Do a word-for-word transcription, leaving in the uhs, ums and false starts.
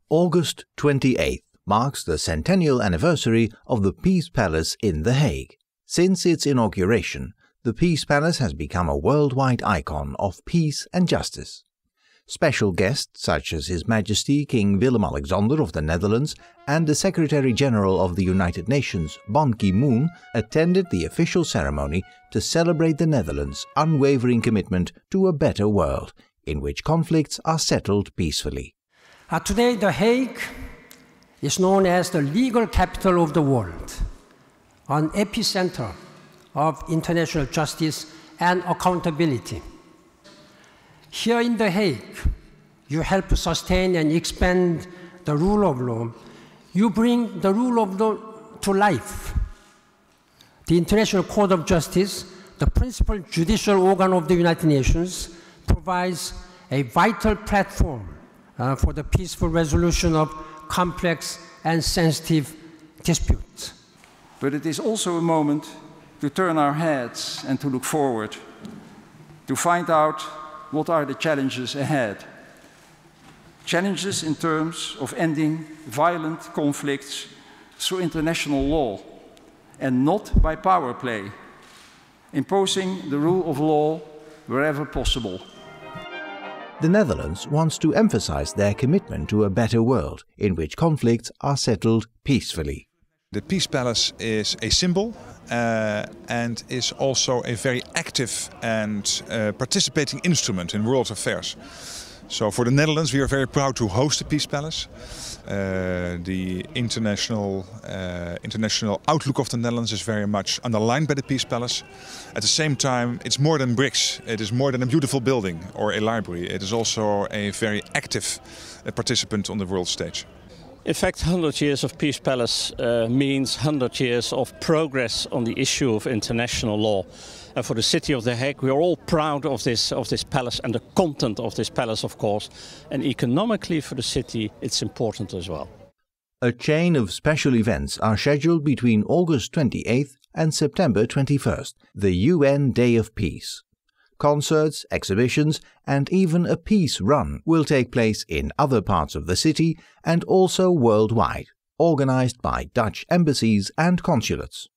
August twenty-eighth marks the centennial anniversary of the Peace Palace in The Hague. Since its inauguration, the Peace Palace has become a worldwide icon of peace and justice. Special guests such as His Majesty King Willem-Alexander of the Netherlands and the Secretary-General of the United Nations, Ban Ki-moon, attended the official ceremony to celebrate the Netherlands' unwavering commitment to a better world, in which conflicts are settled peacefully. Uh, today, The Hague is known as the legal capital of the world, an epicenter of international justice and accountability. Here in The Hague, you help to sustain and expand the rule of law. You bring the rule of law to life. The International Court of Justice, the principal judicial organ of the United Nations, provides a vital platform uh, for the peaceful resolution of complex and sensitive disputes. But it is also a moment to turn our heads and to look forward, to find out what are the challenges ahead. Challenges in terms of ending violent conflicts through international law and not by power play, imposing the rule of law wherever possible. The Netherlands wants to emphasize their commitment to a better world in which conflicts are settled peacefully. The Peace Palace is a symbol uh, and is also a very active and uh, participating instrument in world affairs. So for the Netherlands, we are very proud to host the Peace Palace. Uh, the international, uh, international outlook of the Netherlands is very much underlined by the Peace Palace. At the same time, it's more than bricks. It is more than a beautiful building or a library. It is also a very active uh, participant on the world stage. In fact, one hundred years of Peace Palace uh, means one hundred years of progress on the issue of international law. And for the city of The Hague, we are all proud of this, of this palace and the content of this palace, of course. And economically for the city, it's important as well. A chain of special events are scheduled between August twenty-eighth and September twenty-first, the U N Day of Peace. Concerts, exhibitions, and even a peace run will take place in other parts of the city and also worldwide, organized by Dutch embassies and consulates.